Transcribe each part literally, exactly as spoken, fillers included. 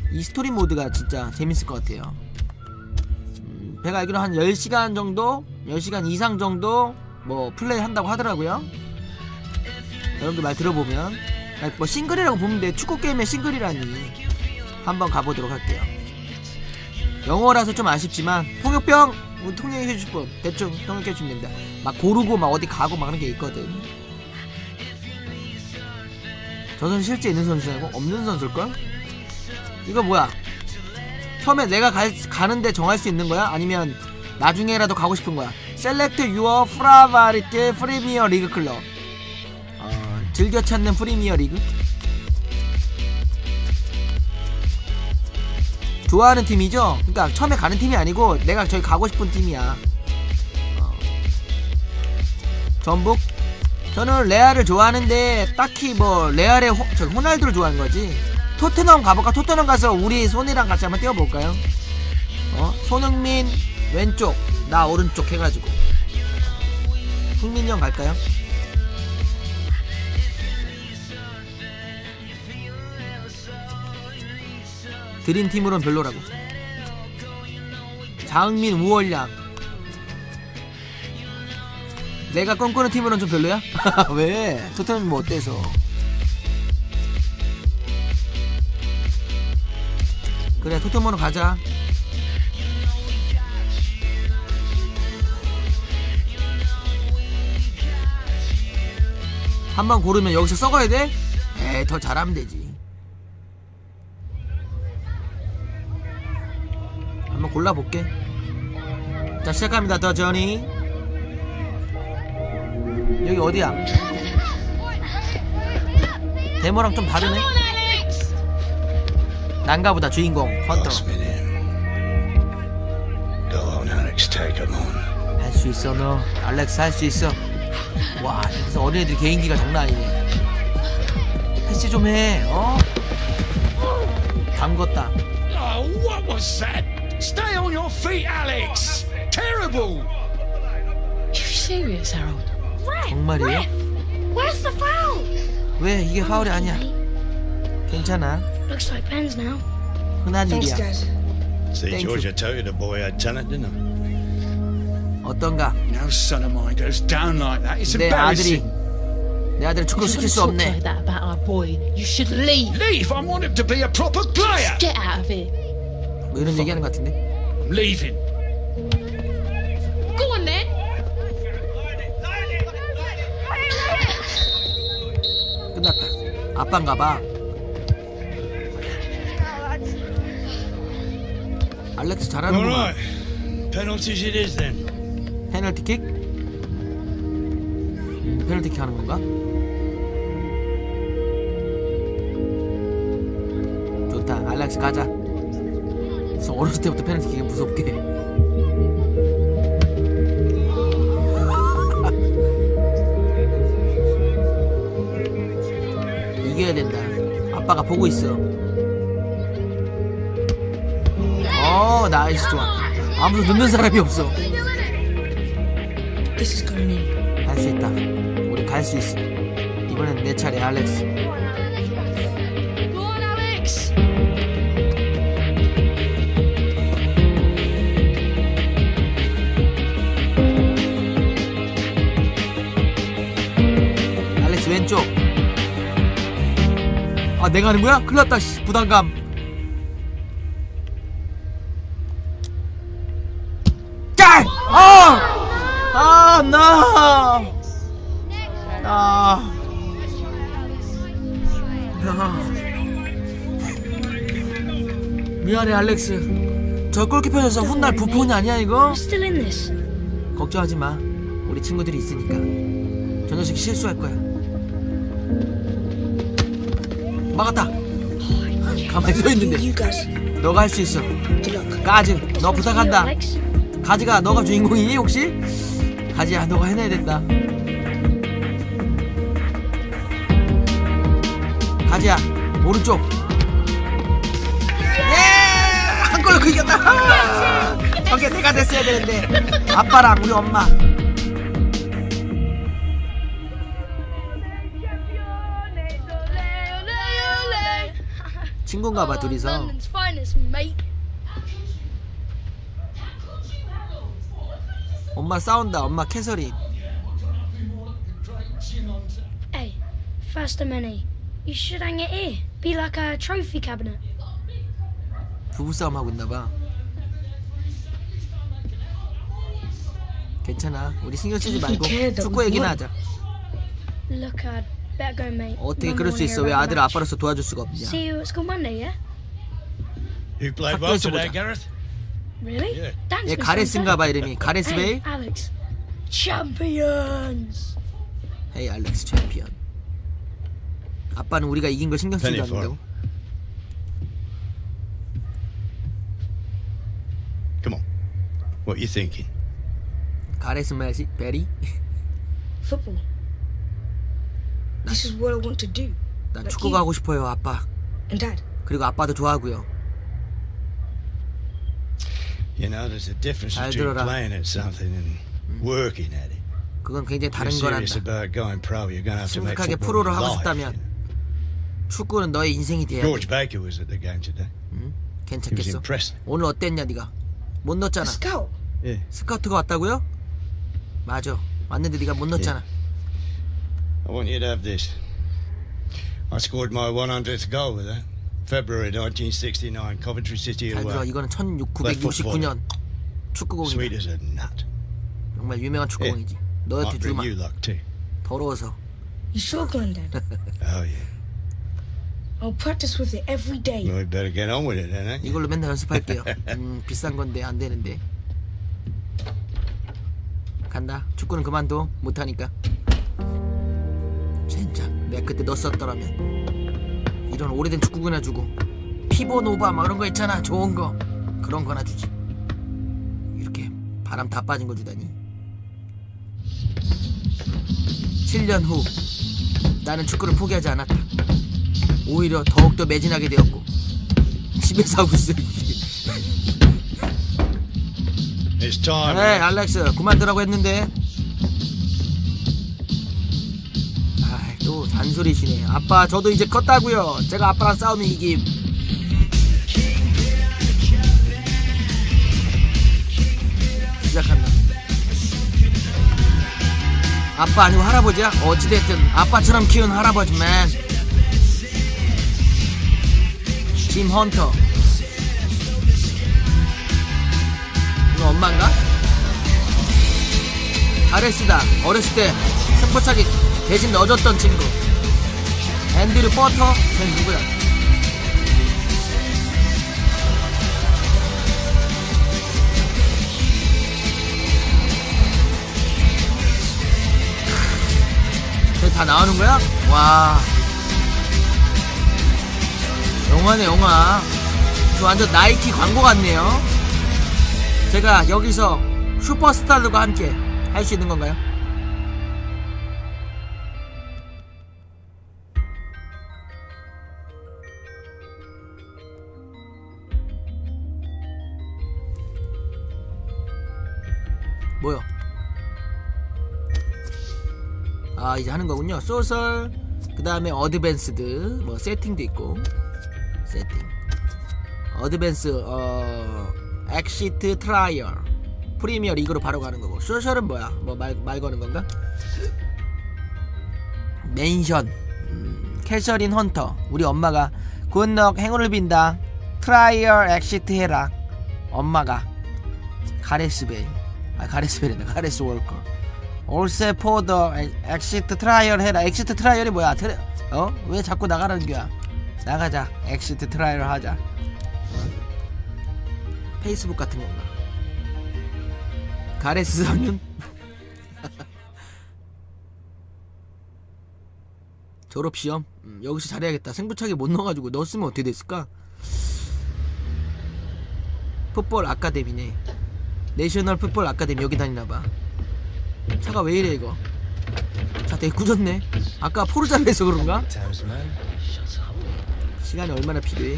이 스토리 모드가 진짜 재밌을 것 같아요. 음, 제가 알기로 한 열 시간 정도, 열 시간 이상 정도 뭐 플레이 한다고 하더라고요. 여러분들 말 들어보면 뭐 싱글이라고 보면 돼. 축구게임의 싱글이라니. 한번 가보도록 할게요. 영어라서 좀 아쉽지만 통역병 통역해주실 분 대충 통역해주시면 됩니다. 막 고르고 막 어디 가고 막 그런 게 있거든. 저 선수 실제 있는 선수냐고? 없는 선수일걸? 이거 뭐야? 처음에 내가 갈, 가는데 정할 수 있는 거야? 아니면 나중에라도 가고 싶은 거야? Select your favorite Premier League club. 어, 즐겨 찾는 프리미어 리그? 좋아하는 팀이죠? 그러니까 처음에 가는 팀이 아니고 내가 저기 가고 싶은 팀이야. 어. 전북? 저는 레알을 좋아하는데 딱히 뭐 레알의 호, 저 호날두를 좋아하는 거지. 토트넘 가볼까? 토트넘 가서 우리 손이랑 같이 한번 뛰어볼까요? 어? 손흥민 왼쪽 나 오른쪽 해가지고 흥민이 형 갈까요? 드림팀으로는 별로라고. 장흥민 우월량 내가 꿈꾸는 팀으로는 좀 별로야? 왜? 토트넘이 뭐 어때서? 그래 토트넘으로 가자. 한번 고르면 여기서 썩어야 돼? 에이 더 잘하면 되지. 한번 골라볼게. 자 시작합니다. 더 저니. 여기 어디야? 데모랑 좀 다르네. 난가보다 주인공 헌터. 할 수 있어 너. 알렉스 할 수 있어. 와 여기서 어린애들 개인기가 장난 아니네. 패스 좀 해. 어? 담궜다. Oh, what was that? Stay on your feet, Alex. Terrible. You serious, Harold? 정말이에요? Where's the foul? 왜 이게 파울이 아니야? 괜찮아. Looks like pens now. 흔한 일이야. See, Thank Georgia told you the boy had talent, didn't he? 어떤가? No son of mine goes down like that. It's 내 아들이 embarrassing. 내 아들을 축구 시킬 수 Talk 없네. like that about our boy. You should leave. Leave. I want him to be a proper player. Get out of here. 뭐 이런 얘기하는 것 같은데? I'm leaving. Go on then. 끝났다. 아빠인가봐. 알렉스 잘하는구만. Alright. Penalties it is then. 페널티킥? 페널티킥 하는 건가? 좋다. 알렉스 가자. 그래서 어렸을 때부터 페널티킥이 무섭게. 이겨야 된다. 아빠가 보고 있어. 어 나이스 좋아. 아무도 넣는 사람이 없어. 할 수 있다. 우리 갈 수 있어. 이번엔 내 차례 알렉스. Go on, Alex. 알렉스 왼쪽. 아 내가 하는 거야? 큰일 났다. 씨, 부담감. 짤! 아! 아, 나! 나. 나. 미안해, 알렉스. 저 골키퍼에서 훗날 부폰이 아니야, 이거? I'm still in this. 걱정하지 마. 우리 친구들이 있으니까. 저 녀석이 실수할 거야. 막았다. 가만히 서 있는데. You guys. 너가 할 수 있어. Good luck. 가즈, 너 You, 부탁한다. Alex. 가지가 너가 주인공이니 혹시? 가지야 너가 해내야 된다. 가지야 오른쪽. 예! 한 골로 그 이겼다. 저게 내가 됐어야 되는데. 아빠랑 우리 엄마. 친구인가 봐 둘이서. London's finest, mate. 엄마 싸운다. 엄마 캐서린. Hey, faster, Manny. You should hang it here. Be like a trophy cabinet. 부부싸움 하고 있나 봐. 괜찮아. 우리 신경 쓰지 말고 축구 얘기나 하자. Look, I'd better go, mate. 어떻게 Mum 그럴 수 won't 있어? hear 왜 about 아들 the match. 아빠로서 도와줄 수가 없냐? See you at school Monday, yeah? You played well 학교에서 today, 보자. Gareth. Really? Yeah. Dance 얘 with 가레스인가 Santa? 봐 이름이. 가레스 Hey, 베일? Alex. Champions. 헤이 알렉스 챔피언. 아빠는 우리가 이긴 걸 신경 쓰지 Penny for 않는다고? Come on. What you thinking? 가레스 메시 베리? Football. This is what I want to do. 난 축구가 하고 싶어요 아빠. And Dad. 그리고 아빠도 좋아하고요. You know, there's a difference 잘 between 들어라. playing at something and working at it. 그건 굉장히 If 다른 you're serious 거란다. about going pro, you're going to have to make 심각하게 football 프로를 your 하고 life. 싶다면 you know. 축구는 너의 인생이 돼야 돼. George Baker was at the game today. 응? He was 괜찮겠어? impressive. 오늘 어땠냐 네가? 못 A 넣었잖아. scout. Yeah. 스카우트가 왔다고요? 맞아. 왔는데 네가 못 넣었잖아. I want you to have this. I scored my one hundredth goal with that. February nineteen sixty-nine, Coventry City 잘 들어. away. 이거는 천구백육십구 년 축구공이다. Sweet as a nut. 정말 유명한 축구공이지. 너한테 Might bring 주마. you luck too. 더러워서. You sure, Granddad? Oh yeah. I'll practice with it every day. Well, we better get on with it then, ain't you? 이걸로 맨날 연습할게요. 음, 비싼 건데 안 되는데. 간다. 축구는 그만둬. 못하니까. 젠장. 내가 그때 넣었었더라면. 이런 오래된 축구공이나 주고. 피보노바 막 이런 거 있잖아. 좋은 거. 그런 거나 주지. 이렇게 바람 다 빠진 거 주다니. 칠 년 후 나는 축구를 포기하지 않았다. 오히려 더욱더 매진하게 되었고 집에서 하고 있어. It's time. 네 알렉스 그만두라고 했는데. 아이 또 잔소리시네. 아빠 저도 이제 컸다고요. 제가 아빠랑 싸우면 이김. 시작한다. 아빠 아니고 할아버지야? 어찌됐든 아빠처럼 키운 할아버지맨. 짐 헌터. 이거 엄마인가? 가레스다. 어렸을 때 승부차기 대신 넣어줬던 친구. 앤드류 버터? 쟤 누구야? 저기 다 나오는 거야? 와. 영화네 영화. 저 완전 나이키 광고 같네요. 제가 여기서 슈퍼스타들과 함께 할 수 있는 건가요? 뭐요? 아 이제 하는 거군요. 소설 그 다음에 어드밴스드 뭐 세팅도 있고. 세팅 어드밴스 어 엑시트 트라이얼 프리미어 리그로 바로 가는 거고. 소셜은 뭐야? 뭐 말 말 거는 건가? 맨션 음, 캐서린 헌터 우리 엄마가 굿럭 행운을 빈다. 트라이얼 엑시트 해라. 엄마가 가레스 베일 아 가레스 베일이다. 가레스 월커 올세 포더 엑시트 트라이얼 해라. 엑시트 트라이얼이 뭐야? 트레... 어? 왜 자꾸 나가라는 거야? 나가자. 엑시트 트라이얼 하자. 페이스북 같은 건가? 가레스 선윤? 졸업시험? 음, 여기서 잘해야겠다. 승부차기 못 넣어가지고 넣었으면 어떻게 됐을까? 풋볼 아카데미네. 내셔널 풋볼 아카데미 여기 다니나봐. 차가 왜 이래 이거. 차 되게 꾸졌네. 아까 포르자에서 그런가? 시간이 얼마나 필요해?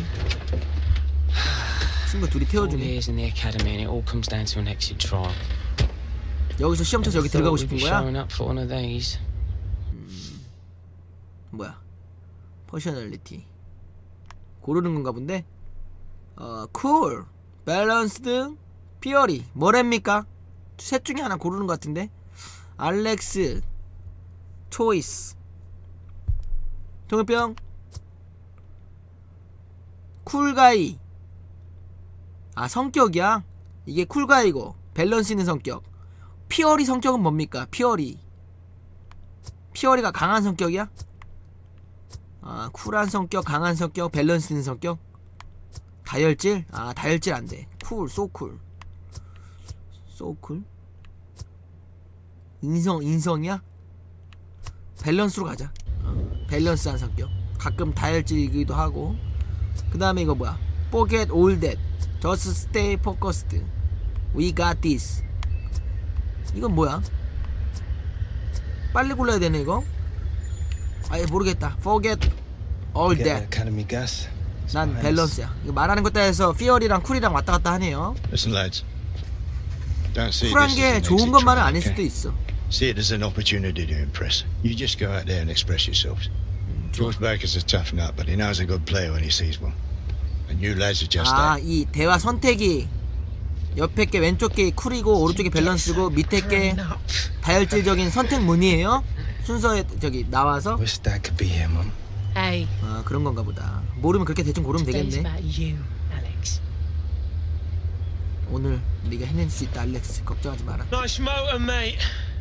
친구 둘이 Four 태워주네. years in the academy and it all comes down to an exit trial. 여기서 시험 쳐서 여기 Thought 들어가고 we'd 싶은 be 거야? showing up for one of these. 뭐야? 퍼셔널리티 고르는 건가 본데. 어, 쿨, 밸런스드, 피어리. 뭐랍니까? 셋 중에 하나 고르는 것 같은데. 알렉스, 초이스. 통일병. 쿨가이. 아, 성격이야? 이게 쿨가이고 밸런스 있는 성격. 피어리 성격은 뭡니까? 피어리. 피어리가 강한 성격이야? 아, 쿨한 성격, 강한 성격, 밸런스 있는 성격. 다혈질? 아, 다혈질 안돼. 쿨, 소쿨. 소쿨? 인성, 인성이야? 밸런스로 가자. 어, 밸런스한 성격. 가끔 다혈질이기도 하고. 그 다음에 이거 뭐야? Forget all that. Just stay focused. We got this. 이건 뭐야? 빨리 골라야 되네 이거? 아예 모르겠다. Forget all that. Academy gas. 난 밸런스야. 이거 말하는 것 따라서 피어리랑 쿨이랑 왔다 갔다 하네요. Listen, lads. Don't see 쿨한 this as 게 an 좋은 exit 것만은 trial, 아닐 수도 okay? 있어. See it as an opportunity to impress. You just go out there and express yourselves. George Baker's a tough nut, but he knows a good player when he sees one. And you lads are just 아, that. 이 대화 선택이 옆에 게 왼쪽 게 쿨이고 오른쪽이 밸런스고 밑에 게 다혈질적인 선택문이에요? 순서에 저기 나와서. Wish that could be him, Mum. Hey, 아, 그런 건가 보다. 모르면 그렇게 대충 고르면 today's 되겠네. about you, Alex. 오늘 네가 해낼 수 있다, 알렉스. 걱정하지 마라. Nice motor, mate.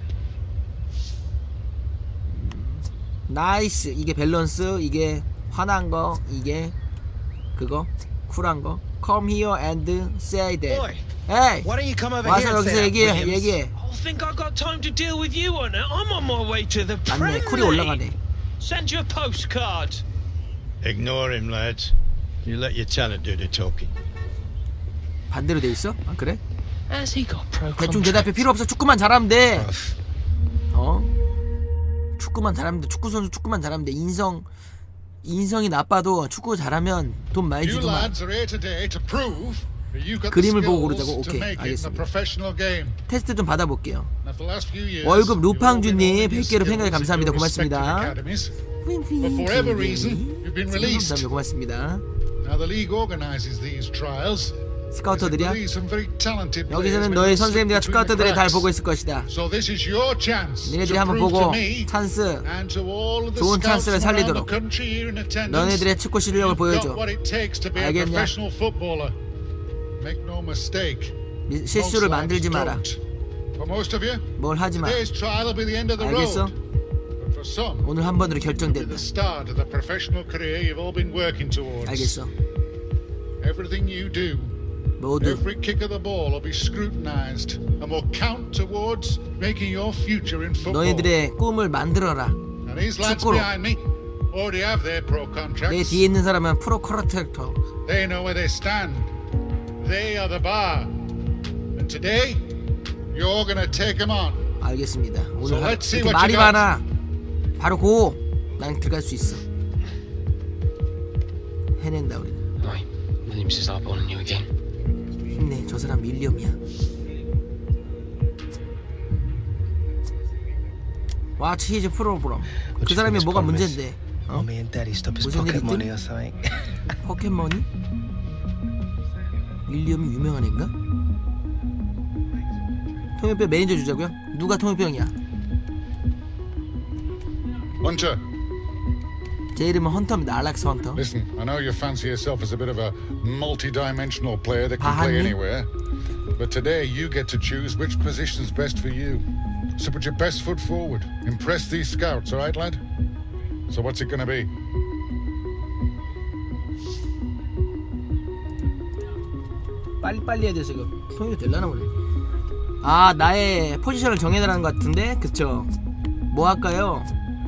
나이스. 이게 밸런스, 이게 화난 거, 이게 그거 쿨한 거. Come here and say that. Boy, 에이, Why don't you come over 와서 here and 여기서 say that, 얘기해, Williams? 얘기해. I think I got time to deal with you on it. I'm on my way to the 맞네, Premier 쿨이 올라가네. Send you a postcard. Ignore him, lads. You let your talent do the talking. 반대로 돼 있어? 아, 그래? Has he got pro 대충 contract? 대답해. 필요 없어. 축구만 잘하면 돼. 어? 축구만 잘하면 돼. 축구 선수 축구만 잘하면 돼. 인성 인성이 나빠도 축구 잘하면 돈 많이 You 주더만. lads are here today to prove that you've got the 그림을 보고 skills 고르자고? to 오케이, make it in the 알겠습니다. professional game. 테스트 좀 받아볼게요. Now, for the last few years, 월급 you've all been 루팡주님 honing your 백 개로 팬가에 skills in 감사합니다. your respective 고맙습니다. academies. But for whatever reason, you've been released. 감사합니다. 고맙습니다. Now, the league organises these trials. 스카우터들이야? Some very talented 여기서는 players 너의 may slip 선생님들과 between the 스카우터들이 잘 cracks. 보고 있을 것이다. So this is your chance 니네들이 to 한번 prove 보고 to me 찬스, and to all of the 좋은 scouts 찬스를 from around the 살리도록 country here in attendance. 너네들의 축구 실력을 You've 보여줘. got what it takes to be a 알겠냐? professional footballer. Make no mistake. 미- 실수를 Most 만들지 lads 마라. don't. For most of you, 뭘 하지 마. today's trial will be the end of the 알겠어? road. But for some, 오늘 한 번으로 it'll be 결정된다. the start of the professional career you've all been working towards. 알겠어. Everything you do, 모두 every kick of the ball will be scrutinized and will count towards making your future in football. 너희들의 꿈을 만들어라. And these lads 축구로. behind me already have their pro 내 contracts. 뒤에 있는 사람은 프로 커렉터. They know where they stand. They are the bar. And today, you're gonna take them on. 알겠습니다. 오늘 So 하, let's see 이렇게 what 말이 you got. 많아. 바로 고. 난 들어갈 수 있어. 해낸다 우리. Right, Williams is up on you again. 힘내. 저 사람 윌리엄이야. Watch his program. 그 사람이 뭐가 문제인데? 어? Mommy and Daddy stop his 무슨 일이 pocket money 있든? or something. 포켓몬이? 윌리엄이 유명한 애인가? 통일병 매니저 주자고요? 누가 통일병이야? Hunter, 제 이름은 헌터입니다. 알렉스 헌터. listen, I know you fancy yourself as a bit of a multi-dimensional player that can play 바하니? anywhere. But today, you get to choose which position's best for you. So put your best foot forward. Impress these scouts, all right, lad? So what's it gonna be? 빨리빨리 해야 돼 지금. 통일이 될라나 보네. 아, 나의 포지션을 정해달라는 것 같은데? 그쵸? 뭐 할까요?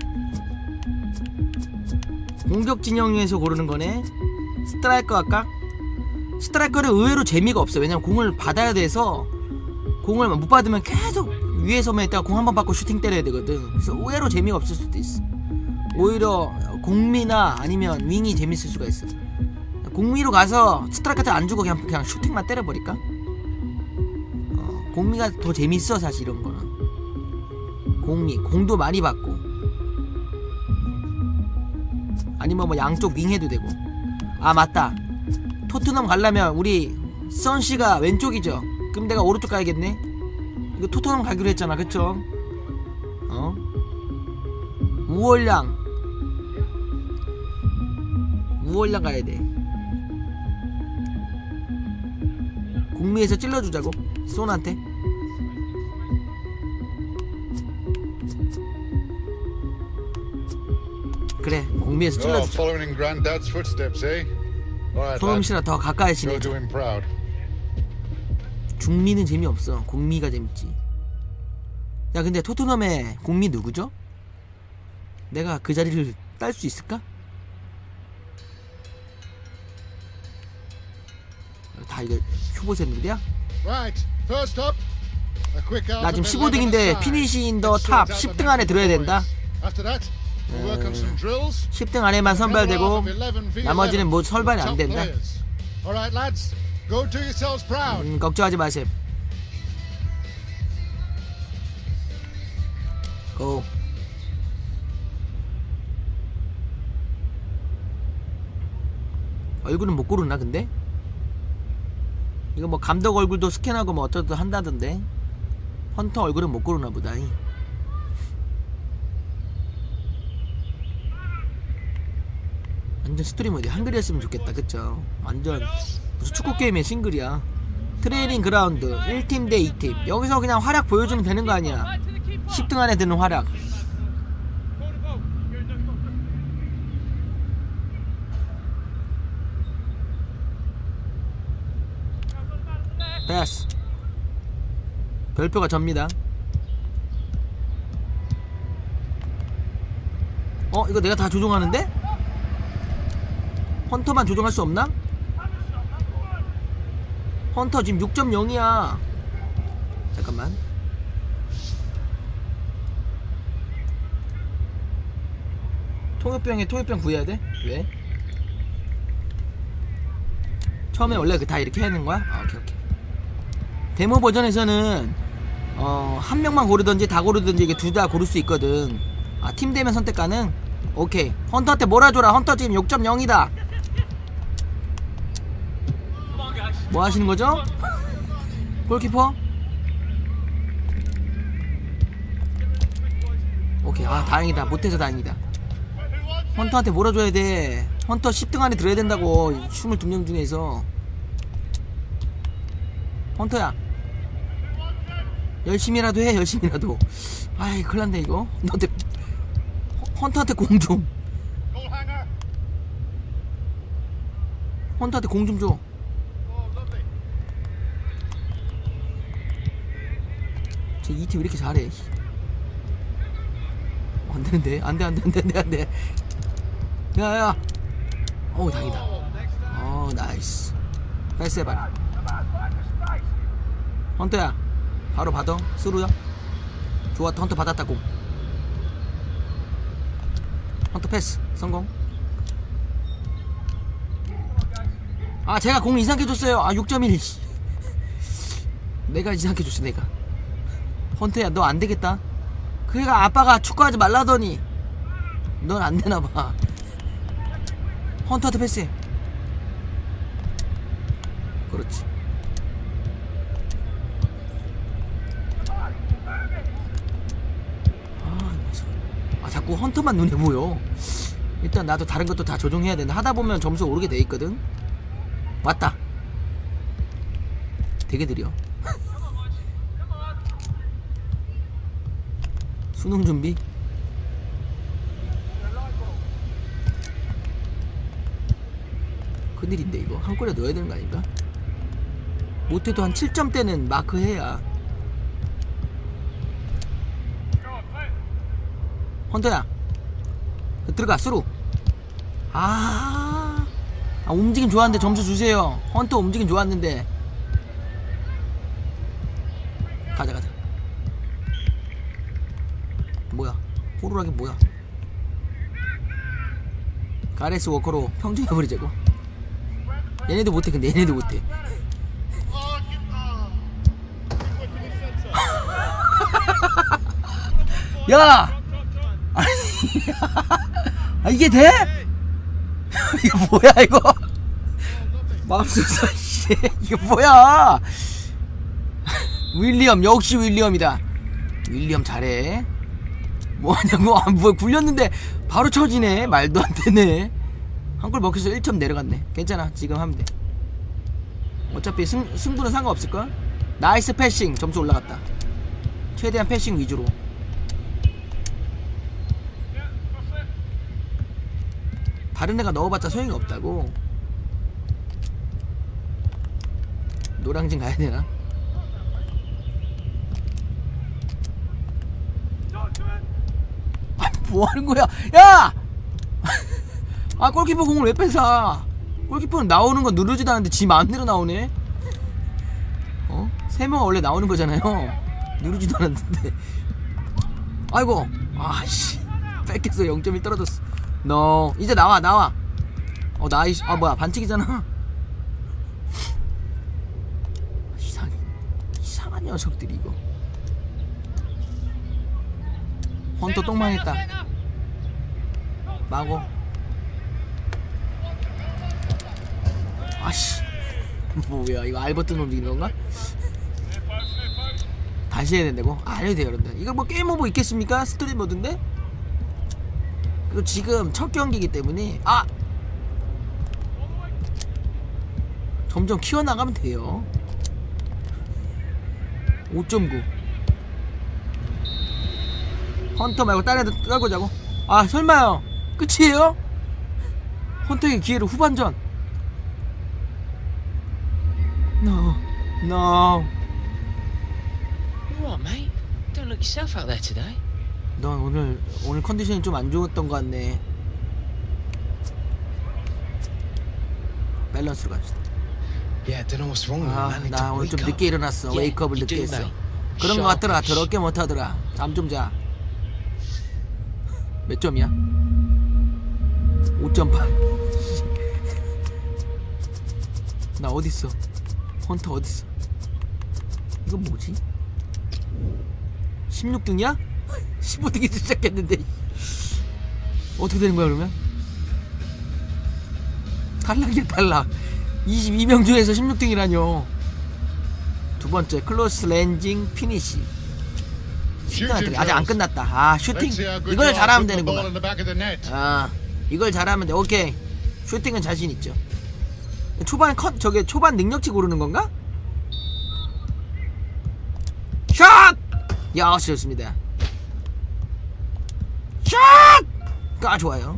공격 진영에서 고르는 거네. 스트라이커 할까? 스트라이커는 의외로 재미가 없어. 왜냐면 공을 받아야 돼서 공을 못 받으면 계속 위에서만 있다가 공 한 번 받고 슈팅 때려야 되거든. 그래서 의외로 재미가 없을 수도 있어. 오히려 공미나 아니면 윙이 재밌을 수가 있어. 공미로 가서 스트라이커한테 안 주고 그냥 그냥 슈팅만 때려버릴까? 어, 공미가 더 재밌어 사실 이런 거는. 공미 공도 많이 받고 아니면 뭐 양쪽 윙 해도 되고. 아 맞다, 토트넘 가려면 우리 선씨가 왼쪽이죠. 그럼 내가 오른쪽 가야겠네. 이거 토트넘 가기로 했잖아, 그쵸? 어? 우월량 우월량 가야돼. 공미에서 찔러주자고, 손한테. 그래, 공미에서 Oh, 찔러주자. following in Granddad's footsteps, eh? All right, lad. 소놈씨랑 더 가까이 Go do 지내자. him proud. 중미는 재미없어. 공미가 재밌지. 야, 근데 토트넘의 공미 누구죠? 내가 그 자리를 딸 수 있을까? 다 이거 휴보생들이야? Right, first up. A quick out 나 of 지금 the 십오 등인데 eleven aside. 피니시 인 더 Let's 탑 sort out 십 the 등 안에 들어야 boys. 된다. After that, we'll work on some drills. 십 등 안에만 선발되고 나머지는 뭐 선발이 안 된다. All right, lads. Go do yourselves proud. 음, 걱정하지 마세요. 고. 얼굴은 못 고르나 근데? 이거 뭐 감독 얼굴도 스캔하고 뭐 어쩌다 한다던데. 헌터 얼굴은 못 고르나 보다. 완전 스토리 모드 한글이었으면 좋겠다, 그쵸? 완전 무슨 축구 게임의 싱글이야. 트레이닝 그라운드 일 팀 대 이 팀. 여기서 그냥 활약 보여주면 되는 거 아니야. 십 등 안에 드는 활약. 패스. 별표가 접니다. 어? 이거 내가 다 조종하는데? 헌터만 조종할 수 없나? 헌터 지금 육 점 영이야 잠깐만. 통역병에 통역병 구해야 돼? 왜? 처음에 원래 그 다 이렇게 하는 거야? 아, 오케이 오케이. 데모 버전에서는 어, 한 명만 고르든지 다 고르든지 이게 둘 다 고를 수 있거든. 아, 팀 되면 선택 가능? 오케이. 헌터한테 몰아줘라. 헌터 지금 육 점 영이다. 뭐 하시는 거죠? 골키퍼? 오케이. 아, 다행이다. 못해서 다행이다. 헌터한테 몰아줘야 돼. 헌터 십 등 안에 들어야 된다고. 이십이 명 중에서. 헌터야, 열심히라도 해. 열심히라도. 아이, 큰일났네 이거. 너한테 헌터한테 공 좀. 헌터한테 공 좀 줘. 쟤 이 팀 왜 이렇게 잘해. 어, 안되는데. 안돼 안돼 안돼 안돼 안돼. 야야. 어우, 다행이다. 어, 나이스. 패스 해봐라. 헌터야, 바로 받아. 스루야. 좋았다. 헌터 받았다. 공. 헌터 패스 성공. 아, 제가 공 이상하게 줬어요. 아, 육 점 일. 내가 이상하게 줬어 내가. 헌터야, 너 안되겠다. 그러니까 아빠가 축구하지 말라더니 넌 안되나봐. 헌터한테 패스해. 그렇지. 아, 자꾸 헌터만 눈에 보여. 일단 나도 다른 것도 다 조정해야 되는데 하다보면 점수 오르게 돼있거든. 왔다. 되게 느려. 수능 준비. 큰일인데 이거 한 골에 넣어야 되는 거 아닌가? 못해도 한 칠 점대는 마크해야. 헌터야, 들어가. 스루. 아, 아 움직임 좋았는데 점수 주세요. 헌터 움직임 좋았는데. 가자 가자. 뭐야, 호루라기 뭐야. 가레스 워커로 평정해버리자고. 얘네도 못해. 근데 얘네도 못해. 야! 아니, 아, 이게 돼? 이거 뭐야 이거? 맙소사 씨 이게 뭐야. 윌리엄 역시 윌리엄이다. 윌리엄 잘해. 뭐하냐고. 아, 뭐 굴렸는데 바로 쳐지네. 말도 안 되네. 한 골 먹혀서 일 점 내려갔네. 괜찮아 지금 하면 돼. 어차피 승, 승부는 상관없을걸. 나이스 패싱. 점수 올라갔다. 최대한 패싱 위주로. 다른 애가 넣어봤자 소용이 없다고. 노량진 가야되나? 아 뭐하는거야 야! 아 골키퍼 공을 왜 뺏어. 골키퍼는 나오는거 누르지도 않는데 지 마음대로 나오네. 어? 세 명은 원래 나오는 거잖아요. 누르지도 않았는데. 아이고 아씨 뺏겼어. 영 점 일 떨어졌어. 너 no. 이제 나와 나와. 어 나이스. 아 뭐야 반칙이잖아. 이상 이상한 녀석들이 이거. 헌터 똥망했다. 마고. 아씨 뭐야 이거 알버튼 움직이는 건가? 다시 해야 된다고? 안 해도 돼요 여러분들. 이거 뭐 게임 오버 있겠습니까? 스토리 모드인데? 그리고 지금 첫 경기이기 때문에 아! 점점 키워나가면 돼요. 오 점 구. 헌터 말고 다른 애들 떨고자고. 아 설마요 끝이에요? 헌터에게 기회를 후반전. No No What, mate? Don't look yourself out there today. 넌 오늘 오늘 컨디션이 좀 안 좋았던 것 같네. 밸런스로 갑시다. Yeah, don't know what's wrong with me, 아, man. I need 나 to 오늘 좀 wake 늦게 up. 일어났어. Yeah, 웨이크업을 you 늦게 do, 했어. mate. 그런 거 같더라. Sharpish. 더럽게 못하더라. 잠 좀 자. 몇 점이야? 오 점 팔. 나 어딨어? 헌터 어딨어? 이건 뭐지? 십육 등이야? 십오 등에서 시작했는데 어떻게 되는 거야 그러면? 탈락이야 탈락. 이십이 명 중에서 십육 등이라뇨. 두 번째 클로스 랜징 피니시. Shooting 아직 안 drills. 끝났다. 아 슈팅 Let's see how good 이걸 you are 잘하면 putting the ball 되는구만. in the back of the net. 아 이걸 잘하면 돼. 오케이 슈팅은 자신 있죠. 초반 컷 저게 초반 능력치 고르는 건가? 샷! 야 좋습니다. 샷! 까 좋아요.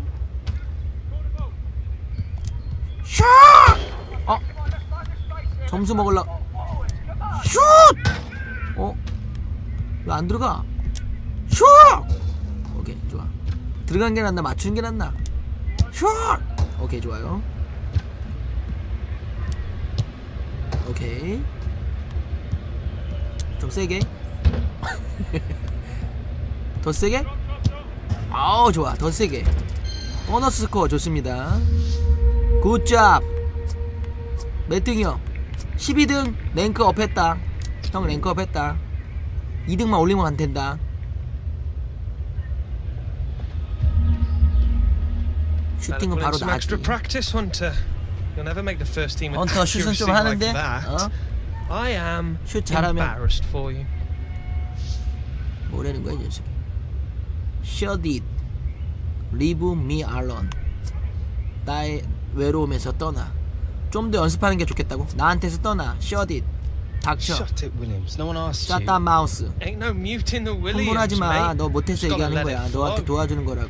샷! 어? 점수 먹을라. 슛! 어? 왜 안 들어가? 슛! 오케이 좋아. 들어간 게 낫나 맞추는 게 낫나? 슛! 오케이 좋아요. 오케이 좀 세게. 더 세게? 아우 좋아 더 세게. 보너스 스코어 좋습니다. 굿잡. 몇 등이요? 십이 등 랭크업 했다. 형 랭크업 했다. 이 등만 올리면 안 된다. 슈팅은 바로 Some 나지. extra practice, Hunter. You'll never make the first team with 헌터 슛은 accuracy 좀 like 하는데 that. 어? I am 슛 잘하면 embarrassed for you. 뭐라는 거야 이 녀석. Shut it. Leave me alone. 나의 외로움에서 떠나. 좀 더 연습하는 게 좋겠다고? 나한테서 떠나. Shut it. 닥쳐. Shut it, Williams. No one asked you. 샷다 마우스. Ain't no mute in the Williams, 흥분하지 마. mate. 너 못해서 Just gotta 얘기하는 let 거야. it 너한테 flow. 도와주는 거라고.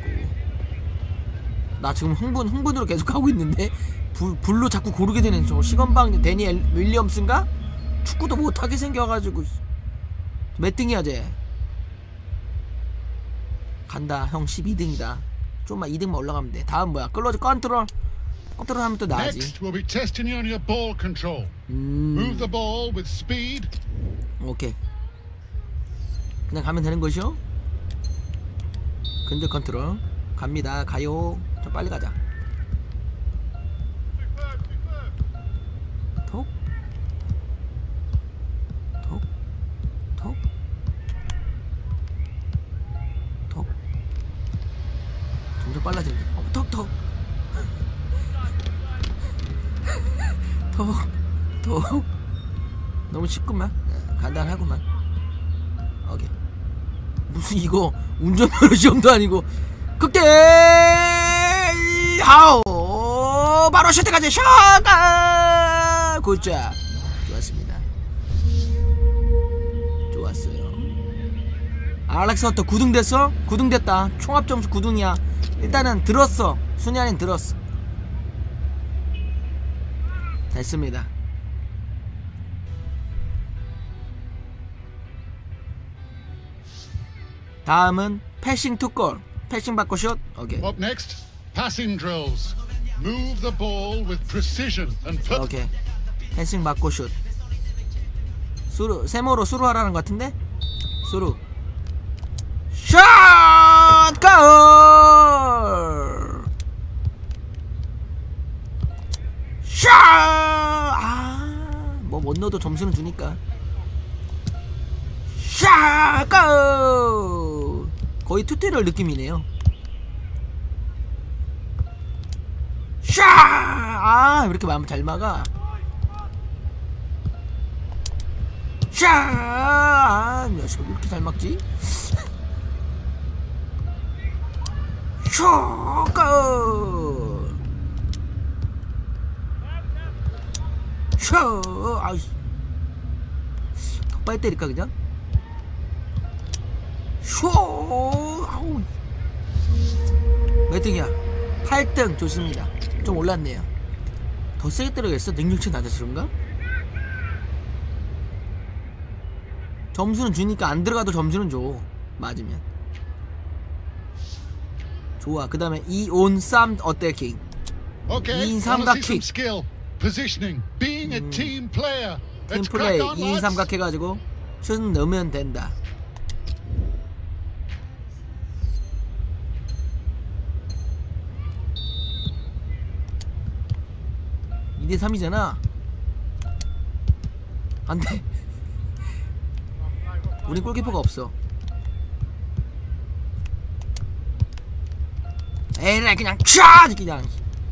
나 지금 흥분 흥분으로 계속 하고 있는데 불, 불로 자꾸 고르게 되는 저 시건방 데니엘 윌리엄슨가? 축구도 못하게 생겨가지고. 몇 등이야 쟤? 간다. 형 십이 등이다. 좀만 이 등만 올라가면 돼. 다음 뭐야? 클로즈 컨트롤. 컨트롤 하면 또 나아지. Next, we'll be testing you on your ball control. 음. Move the ball with speed. 오케이. 그냥 가면 되는 것이요? 근접 컨트롤 갑니다. 가요. 좀 빨리 가자. 톡. 톡. 톡. 톡. 점점 빨라진다. 어, 톡 톡. 톡. 더 너무 쉽구만. 네, 간단하구만. 오케이. 무슨 이거 운전면허 시험도 아니고 그게 하오 바로 셔틀까지 셔가 굿잡. 좋았습니다. 좋았어요. 알렉스 헌터 구 등 됐어? 구 등 됐다. 총합 점수 구 등이야. 일단은 들었어. 순위 안엔 들었어. 됐습니다. 다음은 패싱 투골. 패싱 받고 슛. 오케이. Up next, passing drills. Move the ball with precision and put. 오케이. 패싱 받고 슛. 수루 세모로 수루 하라는 것 같은데? 수루. 슛! 골! 슛! 아, 뭐 못 넣어도 점수는 주니까. 슛! 골! 거의 튜토리얼 느낌이네요. 샤! 아, 왜 이렇게 마음 잘 막아? 샤! 아, 왜 이렇게 잘 막지? 쇼! 쇼! 아이, 더 빨리 때릴까 그냥? 쇼! 아우. 몇 등이야? 팔 등. 좋습니다. 좀 올랐네요. 더 세게 때려야겠어? 능력치 낮아서 그런가? 점수는 주니까 안 들어가도 점수는 줘. 맞으면. 좋아. 그 다음에 이온 쌈 어택킹. Okay, 이인 wanna see some 삼각킥. skill, positioning, being a team player. 팀 Let's 플레이 crack on, 이인 lads. 삼각 해가지고 슛 넣으면 된다. 이 대 삼이잖아. 안돼. 우린 골키퍼가 없어. 에라이 그냥 촤 그냥.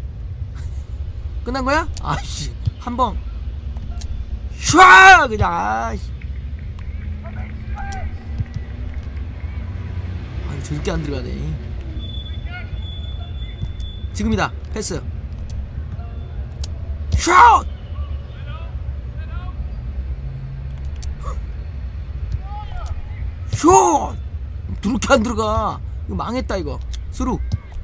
끝난 거야? 아씨 한번 촤 그냥. 아씨. 아 저렇게 안 들어가네. 지금이다. 패스. 슛! 슛! 그렇게 안 들어가. 이거 망했다 이거. 수루.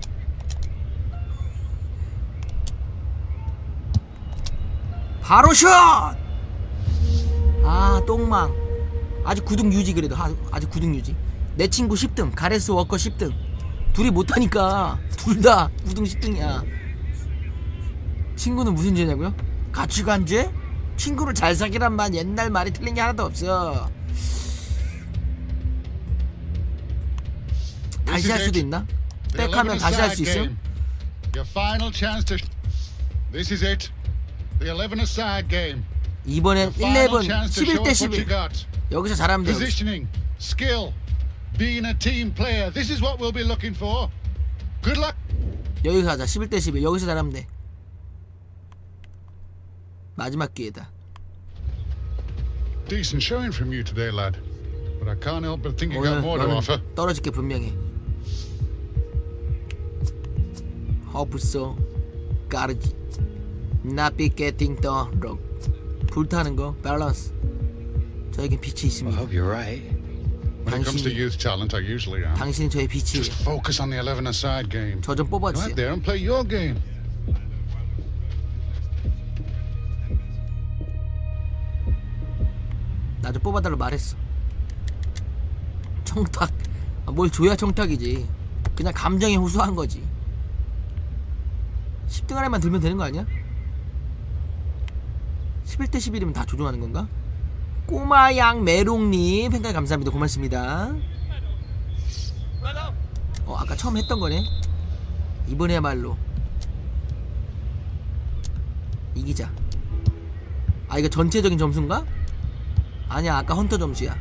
바로 슛! 아 똥망. 아직 구 등 유지. 그래도 아직 구 등 유지. 내 친구 십 등 가레스 워커 십 등. 둘이 못하니까 둘 다 구 등 십 등이야 친구는 무슨 죄냐고요? 가치관죄? 친구를 잘 사귀란 말 옛날 말이 틀린 게 하나도 없어. 다시 할 수도 있나? 백하면 다시 할 수 있어? Your final chance to. This is it. The eleven aside game. 이번엔 Final 십일, chance to 십일 show 대 us what you 십일. got. 여기서 잘하면 돼요. Positioning, skill, being a team player. This is what we'll be looking for. Good luck. 여기서 하자. 십일 대 십일. 여기서 잘하면 돼. 마지막 기회다. Decent showing from you today, lad. But I can't help but think you got 오늘 more to 너는 offer. 떨어질 게 분명해. 허브소 까르지 Not be getting the rock. 불타는 거 밸런스. 저에겐 빛이 I 있습니다. hope you're right. When it comes to 당신이 youth talent, I usually am. 당신이 저의 빛이에요. Just focus on the eleven aside game. 저 좀 Go out 뽑아주세요. there and play your game. 나 좀 뽑아달라고 말했어. 청탁. 아, 뭘 줘야 청탁이지. 그냥 감정에 호소한 거지. 십 등 안에만 들면 되는 거 아니야? 십일 대 십일이면 다 조종하는 건가? 꼬마양 메롱님 팬까지 감사합니다. 고맙습니다. 어 아까 처음 했던 거네. 이번에야말로 이기자. 아 이거 전체적인 점수인가? 아니야 아까 헌터 점수야.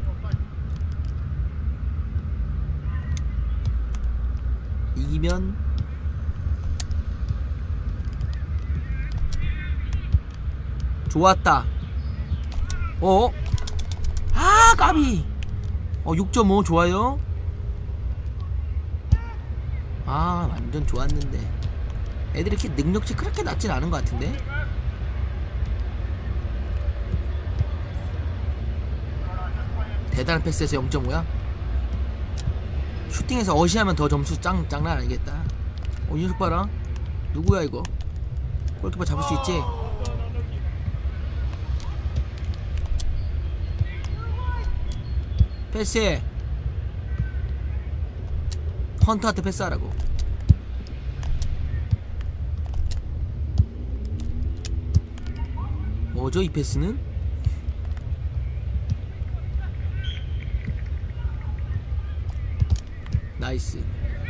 이기면 좋았다. 어? 아 까비. 어 육 점 오 좋아요. 아 완전 좋았는데 애들이 이렇게 능력치 그렇게 낮진 않은 것 같은데. 대단한 패스에서 영 점 오야? 슈팅에서 어시하면 더 점수 짱, 장난 아니겠다. 어, 이 녀석 봐라. 누구야 이거? 골키퍼 잡을 수 있지? 패스해. 헌터한테 패스하라고. 뭐죠 이 패스는? 나이스.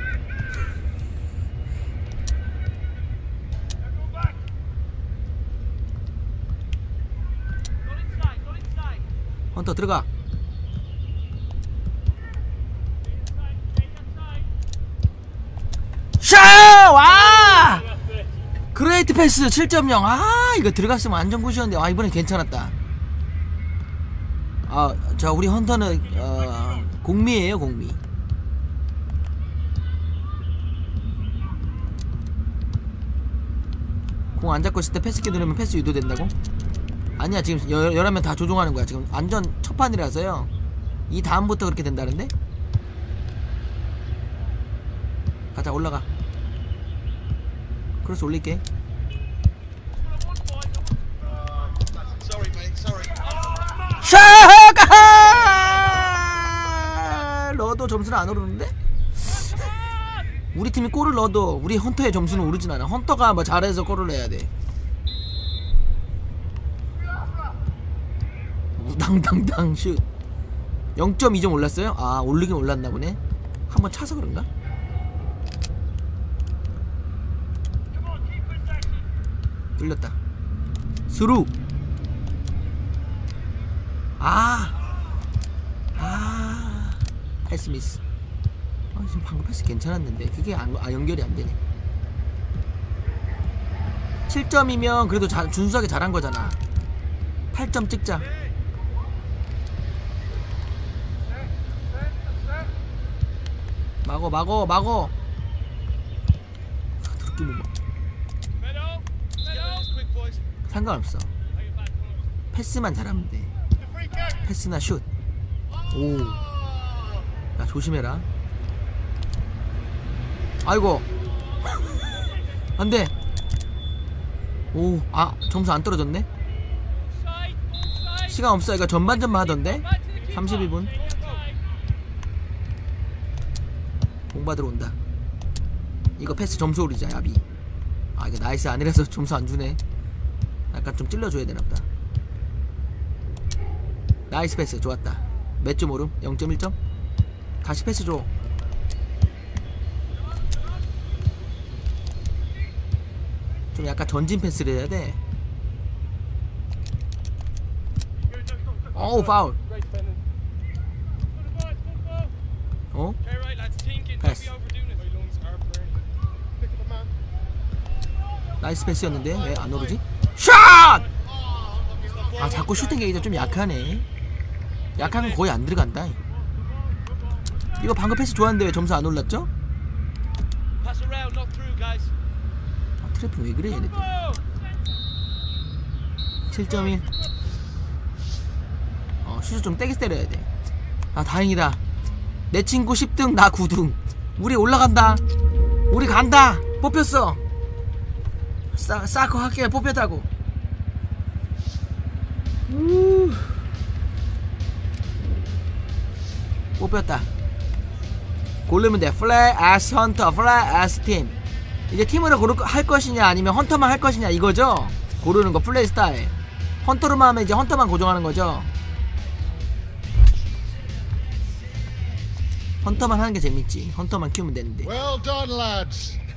헌터 들어가. 샤! 와! 그레이트 패스 칠 점 영. 아 이거 들어갔으면 완전 굿이었는데. 아 이번엔 괜찮았다. 아 자 우리 헌터는 어, 공미예요 공미. 공 안 잡고 있을 때 패스키 누르면 패스 유도된다고? 아니야 지금 여, 여러 명 다 조종하는 거야. 지금 완전 첫 판이라서요. 이 다음부터 그렇게 된다는데? 가자 올라가. 크로스 올릴게. 샤가! 넣어도 점수는 안 오르는데? 우리 팀이 골을 넣어도 우리 헌터의 점수는 오르진 않아. 헌터가 뭐 잘해서 골을 내야 돼. 우당당당 슛. 영 점 이 점 올랐어요? 아 올리긴 올랐나 보네. 한번 차서 그런가? 뚫렸다. 스루. 아. 아. 패스 미스. 아, 지금 방금 패스 괜찮았는데 그게 안, 아 연결이 안 되네. 칠 점이면 그래도 자, 준수하게 잘한 거잖아. 팔 점 찍자. 막어 막어 막어. 그렇게 못 막. 상관없어. 패스만 잘하면 돼. 패스나 슛. 오. 야 조심해라. 아이고. 안돼. 오. 아 점수 안 떨어졌네. 시간 없어. 이거 전반전만 하던데. 삼십일 분. 공 받으러 온다. 이거 패스 점수 오르자 야비. 아 이거 나이스 아니라서 점수 안 주네. 약간 좀 찔러줘야 되나보다. 나이스 패스 좋았다. 몇 점 오름? 영 점 일 점? 다시 패스 줘. 좀 약간 전진 패스를 해야 돼. 어우 파울. 어? 패스. 나이스 패스였는데 왜 안 오르지? 샷! 아 자꾸 슈팅 게이지가 좀 약하네. 약한 건 거의 안 들어간다. 이거 방금 패스 좋았는데 왜 점수 안 올랐죠? 아 트래핑 왜 그래 얘네들. 칠 점 일. 어 슛을 좀 떼게 때려야 돼. 아 다행이다. 내 친구 십 등 나 구 등. 우리 올라간다. 우리 간다. 뽑혔어. 싸, 싸커 학교에 뽑혔다고. 우. 뽑혔다. 고르면 돼. 플레이 as 헌터, 플레이 as 팀. 이제 팀으로 고를 할 것이냐 아니면 헌터만 할 것이냐 이거죠. 고르는 거 플레이 스타일. 헌터로만 하면 이제 헌터만 고정하는 거죠. 헌터만 하는 게 재밌지. 헌터만 키우면 되는데. Well done, lads.